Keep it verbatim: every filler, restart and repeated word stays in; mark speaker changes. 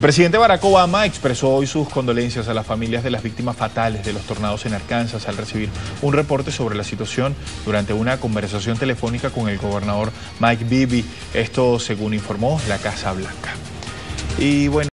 Speaker 1: El presidente Barack Obama expresó hoy sus condolencias a las familias de las víctimas fatales de los tornados en Arkansas al recibir un reporte sobre la situación durante una conversación telefónica con el gobernador Mike Beebe. Esto según informó la Casa Blanca. Y bueno.